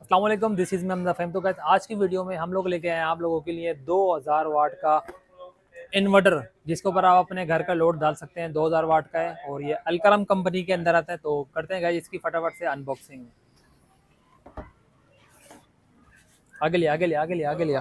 अस्सलाम वालेकुम, this is मैं फ़हीम। तो गाइस आज की वीडियो में हम लोग लेके आए हैं आप लोगों के लिए 2000 वाट का इन्वर्टर, जिसके ऊपर आप अपने घर का लोड डाल सकते हैं। 2000 वाट का है और ये अलकरम कंपनी के अंदर आता है। तो करते हैं गाइस इसकी फटाफट से अनबॉक्सिंग। आगे लिया आगे लिया आगे लिया आगे लिया।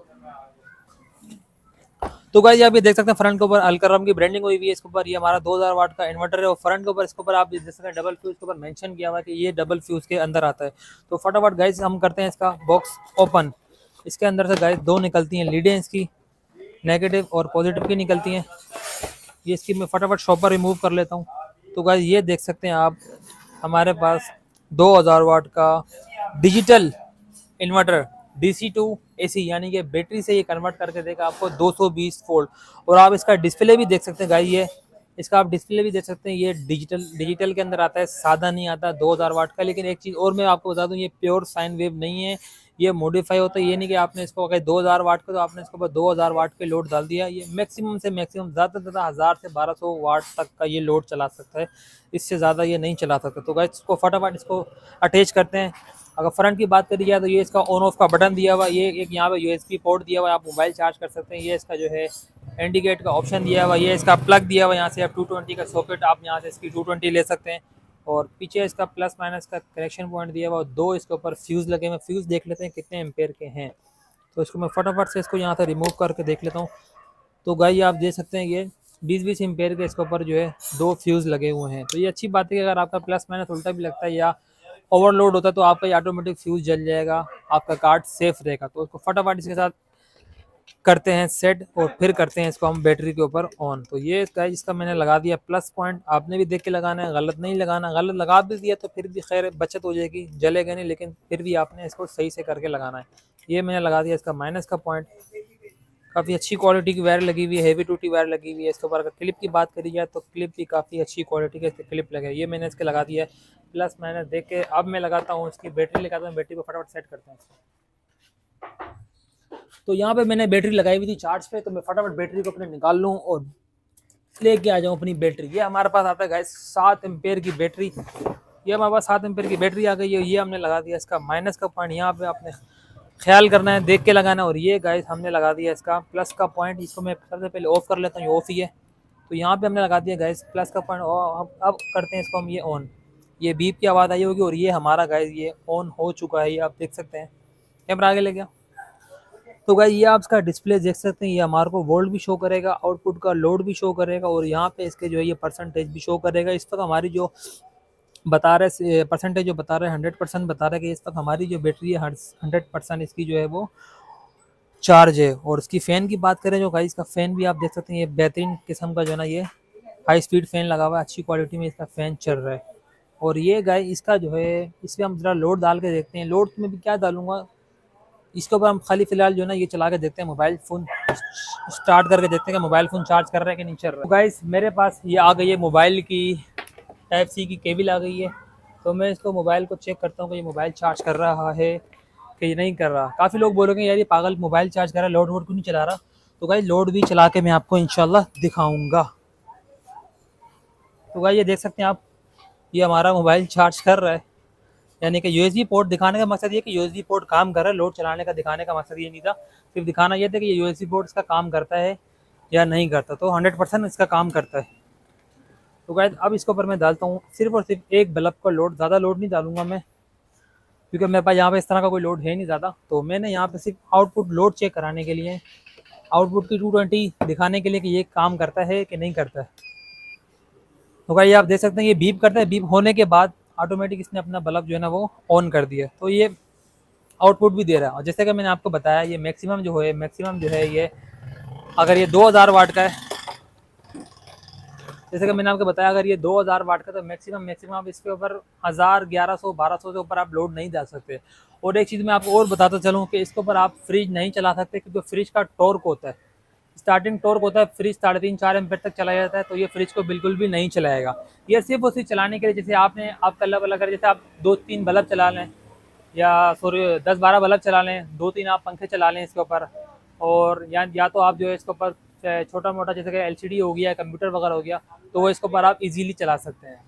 तो गाइस आप ये देख सकते हैं फ्रंट के ऊपर अलकरम की ब्रांडिंग हुई हुई है। इसके ऊपर ये हमारा 2000 वाट का इन्वर्टर है और फ्रंट के ऊपर इसके ऊपर आप देख सकते हैं डबल फ्यूज के ऊपर मेंशन किया हुआ है कि ये डबल फ्यूज के अंदर आता है। तो फटाफट गाइस हम करते हैं इसका बॉक्स ओपन। इसके अंदर से गाइस दो निकलती हैं लीडें, इसकी नेगेटिव और पॉजिटिव की निकलती हैं। ये इसकी मैं फटाफट शॉपर रिमूव कर लेता हूँ। तो गाइस ये देख सकते हैं आप, हमारे पास 2000 वाट का digital inverter DC to AC यानी कि बैटरी से ये कन्वर्ट करके देगा आपको 220 वोल्ट। और आप इसका डिस्प्ले भी देख सकते हैं गाइस, ये इसका आप डिस्प्ले भी देख सकते हैं। ये डिजिटल के अंदर आता है, सादा नहीं आता 2000 वाट का। लेकिन एक चीज़ और मैं आपको बता दूं, ये प्योर साइन वेव नहीं है, ये मॉडिफाई होता है। ये नहीं कि आपने इसको अगर 2000 वाट का तो आपने इसके ऊपर 2000 वाट के लोड डाल दिया। ये मैक्सिमम से मैक्सिमम ज़्यादा से ज़्यादा 1000 से 1200 वाट तक का ये लोड चला सकता है, इससे ज़्यादा ये नहीं चला सकता। तो गाइस इसको फटाफट इसको अटैच करते हैं। अगर फ्रंट की बात करी जाए तो ये इसका ऑन ऑफ का बटन दिया हुआ है, ये एक यहाँ पे USB पोर्ट दिया हुआ है, आप मोबाइल चार्ज कर सकते हैं। ये इसका जो है इंडिकेट का ऑप्शन दिया हुआ है, ये इसका प्लग दिया हुआ है, यहाँ से आप 220 का सॉकेट आप यहाँ से इसकी 220 ले सकते हैं। और पीछे इसका प्लस माइनस का कनेक्शन पॉइंट दिया हुआ है, दो इसके ऊपर फ्यूज़ लगे हुए। फ्यूज़ देख लेते हैं कितने एम्पेयर के हैं। तो इसको मैं फटाफट से इसको यहाँ से रिमूव करके देख लेता हूँ। तो गाइस आप देख सकते हैं ये 20-20 एम्पेयर के इसके ऊपर जो है दो फ्यूज़ लगे हुए हैं। तो ये अच्छी बात है कि अगर आपका प्लस माइनस उल्टा भी लगता है या ओवरलोड होता है तो आपका ये ऑटोमेटिक फ्यूज़ जल जाएगा, आपका कार्ड सेफ रहेगा। तो उसको फटाफट इसके साथ करते हैं सेट और फिर करते हैं इसको हम बैटरी के ऊपर ऑन। तो ये इसका मैंने लगा दिया प्लस पॉइंट, आपने भी देख के लगाना है, गलत नहीं लगाना। गलत लगा भी दिया तो फिर भी खैर बचत हो जाएगी, जलेगा नहीं, लेकिन फिर भी आपने इसको सही से करके लगाना है। ये मैंने लगा दिया इसका माइनस का पॉइंट। काफ़ी अच्छी क्वालिटी की वायर लगी हुई है, हैवी ड्यूटी वायर लगी हुई है। इसके ऊपर अगर क्लिप की बात करी जाए तो क्लिप भी काफ़ी अच्छी क्वालिटी के क्लिप लगे। ये मैंने इसके लगा दिया है प्लस माइनस देख के। अब मैं लगाता हूँ इसकी बैटरी, लगाता हूँ बैटरी को फटाफट सेट करते हैं इसको। तो यहाँ पे मैंने बैटरी लगाई हुई थी चार्ज पे, तो मैं फटाफट बैटरी को अपने निकाल लूँ और लेके आ जाऊँ अपनी बैटरी। ये हमारे पास आता है गाइस 7 एम्पेयर की बैटरी। ये हमारे पास 7 एम्पेयर की बैटरी आ गई है। ये हमने लगा दिया इसका माइनस का पॉइंट, यहाँ पे आपने ख्याल करना है, देख के लगाना है। और ये गाइस हमने लगा दिया इसका प्लस का पॉइंट। इसको मैं सबसे पहले ऑफ कर लेता हूँ, ये ऑफ ही है। तो यहाँ पे हमने लगा दिया गाइस प्लस का पॉइंट। और अब करते हैं इसको हम ये ऑन। ये बीप की आवाज़ आई होगी और ये हमारा गाइस ये ऑन हो चुका है, ये आप देख सकते हैं। कैमरा आगे ले गया। तो गाइस ये आप इसका डिस्प्ले देख सकते हैं, ये हमारे को वोल्ट भी शो करेगा, आउटपुट का लोड भी शो करेगा और यहाँ पे इसके जो है ये परसेंटेज भी शो करेगा। इस वक्त हमारी जो बता रहे परसेंटेज जो बता रहे हैं 100% बता रहे हैं कि इस वक्त हमारी जो बैटरी है 100% इसकी जो है वो चार्ज है। और इसकी फ़ैन की बात करें जो गाइस, इसका फ़ैन भी आप देख सकते हैं, ये बेहतरीन किस्म का जो है ना ये हाई स्पीड फ़ैन लगा हुआ है, अच्छी क्वालिटी में इसका फ़ैन चल रहा है। और ये गाइस इसका जो है इस पर हम ज़रा लोड डाल के देखते हैं। लोड में भी क्या डालूंगा, इसके ऊपर हम खाली फिलहाल जो है ना ये चला के देखते हैं, मोबाइल फ़ोन स्टार्ट करके देखते हैं कि मोबाइल फ़ोन चार्ज कर रहा है कि नहीं चल रहा है। तो गाइस मेरे पास ये आ गई है मोबाइल की टाइप सी की केबल आ गई है। तो मैं इसको मोबाइल को चेक करता हूँ कि ये मोबाइल चार्ज कर रहा है कि नहीं कर रहा। काफ़ी लोग बोलेंगे यार ये पागल मोबाइल चार्ज कर रहा है, लोड वोड क्यों नहीं चला रहा। तो गाइस लोड भी चला के मैं आपको इंशाल्लाह दिखाऊँगा। तो गाइस ये देख सकते हैं आप, ये हमारा मोबाइल चार्ज कर रहा है। यानी कि USB पोर्ट दिखाने का मकसद ये कि USB पोर्ट काम कर रहा है, लोड चलाने का दिखाने का मकसद ये नहीं था। सिर्फ दिखाना ये था कि ये USB पोर्ट इसका काम करता है या नहीं करता। तो 100% इसका काम करता है। तो गाइस अब इसके ऊपर मैं डालता हूँ सिर्फ और सिर्फ एक बल्ब का लोड, ज़्यादा लोड नहीं डालूंगा मैं, क्योंकि मेरे पास यहाँ पे इस तरह का कोई लोड है नहीं ज़्यादा। तो मैंने यहाँ पे सिर्फ आउटपुट लोड चेक कराने के लिए, आउटपुट की 220 दिखाने के लिए कि ये काम करता है कि नहीं करता है। तो गाइस आप देख सकते हैं ये बीप करता है, बीप होने के बाद ऑटोमेटिक इसने अपना बल्ब जो है ना वो ऑन कर दिया। तो ये आउटपुट भी दे रहा है। और जैसे कि मैंने आपको बताया ये मैक्सिमम जो है ये अगर ये 2000 वाट का है, जैसे कि मैंने आपको बताया अगर ये 2000 वाट का तो मैक्सिमम आप इसके ऊपर 1000 1100 1200 से ऊपर आप लोड नहीं डाल सकते। और एक चीज़ मैं आपको और बताता चलूँ कि इसके ऊपर आप फ्रिज नहीं चला सकते, क्योंकि फ्रिज का टॉर्क होता है, स्टार्टिंग टॉर्क होता है। फ्रिज 3.5-4 एम्पेयर तक चलाया जाता है, तो ये फ्रिज को बिल्कुल भी नहीं चलाएगा। ये सिर्फ उसी चलाने के लिए, जैसे आपने आप अल्लाह अल्लाह कर, जैसे आप 2-3 बल्ब चला लें या सॉरी 10-12 बल्ब चला लें, 2-3 आप पंखे चला लें इसके ऊपर। और या तो आप जो है इसके ऊपर छोटा मोटा जैसे कि LCD हो गया, कंप्यूटर वगैरह हो गया, तो वो इसके ऊपर आप इजीली चला सकते हैं।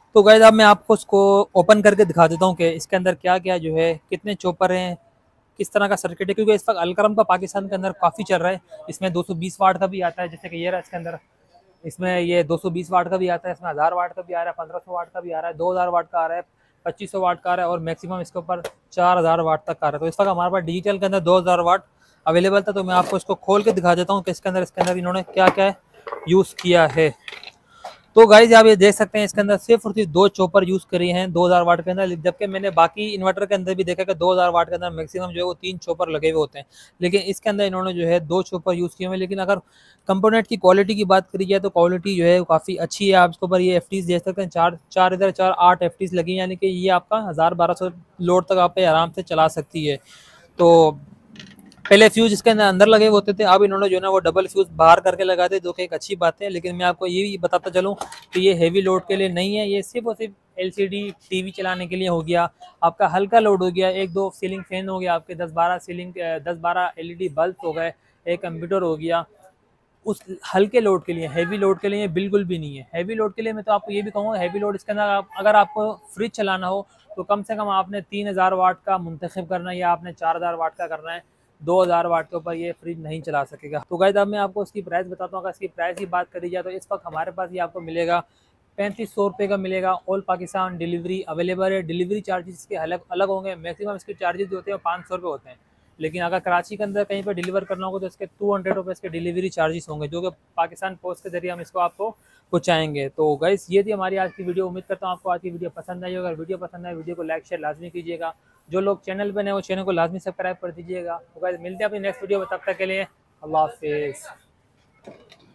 तो गाइस अब मैं आपको उसको ओपन करके दिखा देता हूँ कि इसके अंदर क्या क्या जो है, कितने चॉपर हैं, किस तरह का सर्किट है, क्योंकि इस वक्त अलकरम का पाकिस्तान के अंदर काफ़ी चल रहा है। इसमें 220 वाट का भी आता है, जैसे कि ये रहा इसके अंदर, इसमें ये 220 वाट का भी आता है, इसमें 1000 वाट का भी आ रहा है, 1500 वाट का भी आ रहा है, 2000 वाट का आ रहा है, 2500 वाट का आ रहा है और मैक्सिमम इसके ऊपर 4000 वाट तक का आ रहा है। तो इस वक्त हमारे पास डिजिटल के अंदर 2000 वाट अवेलेबल था। तो मैं आपको इसको खोल के दिखा देता हूँ कि इसके अंदर इन्होंने क्या क्या यूज़ किया है। तो गाइज आप ये देख सकते हैं इसके अंदर सिर्फ और सिर्फ 2 चॉपर यूज करी हैं 2000 वाट के अंदर, जबकि मैंने बाकी इन्वर्टर के अंदर भी देखा कि 2000 वाट के अंदर मैक्सिमम जो है वो 3 चॉपर लगे हुए होते हैं, लेकिन इसके अंदर इन्होंने जो है 2 चॉपर यूज किए हुए हैं। लेकिन अगर कंपोनेंट की क्वालिटी की बात करी जाए तो क्वालिटी जो है वो काफ़ी अच्छी है। आप इसके ऊपर ये एफ देख सकते हैं, चार इधर 4 8 एफ लगी हैं, यानी कि ये आपका 1000-1200 लोड तक आप आराम से चला सकती है। तो पहले फ्यूज इसके अंदर लगे हुए होते थे, अब इन्होंने जो है ना वो डबल फ्यूज बाहर करके लगाते, जो कि एक अच्छी बात है। लेकिन मैं आपको ये भी बताता चलूँ कि ये हेवी लोड के लिए नहीं है, ये सिर्फ और सिर्फ एलसीडी टीवी चलाने के लिए हो गया, आपका हल्का लोड हो गया, 1-2 सीलिंग फैन हो गया, आपके 10-12 एलईडी बल्ब हो गए, एक कंप्यूटर हो गया, उस हल्के लोड के लिए। हेवी लोड के लिए बिल्कुल भी नहीं है। हेवी लोड के लिए मैं तो आपको ये भी कहूँगा, हेवी लोड इसके अंदर अगर आपको फ्रिज चलाना हो तो कम से कम आपने 3000 वाट का मुंतखब करना है या आपने 4000 वाट का करना है। 2000 वाट के ऊपर ये फ्रिज नहीं चला सकेगा। तो गाइस अब मैं आपको इसकी प्राइस बताता हूँ। अगर इसकी प्राइस की बात करी जाए तो इस वक्त हमारे पास ये आपको मिलेगा 3500 रुपये का मिलेगा। ऑल पाकिस्तान डिलीवरी अवेलेबल है। डिलीवरी चार्जेस इसके अलग अलग होंगे। मैक्सिमम इसके चार्जेस जो होते हैं 500 रुपये होते हैं, लेकिन अगर कराची के अंदर कहीं पर डिलीवर करना होगा तो इसके 200 रुपये इसके डिलीवरी चार्जेस होंगे, जो कि पाकिस्तान पोस्ट के जरिए हम इसको आपको पहुँचाएंगे। तो गाइस ये थी हमारी आज की वीडियो। उम्मीद करता हूँ आपको आज की वीडियो पसंद आई। अगर वीडियो पसंद आए वीडियो को लाइक शेयर लाजमी कीजिएगा। जो लोग चैनल पर नए वो चैनल को लाजमी सब्सक्राइब कर दीजिएगा। तो गाइस मिलते हैं अपनी नेक्स्ट वीडियो में, तब तक के लिए अल्लाह हाफिज़।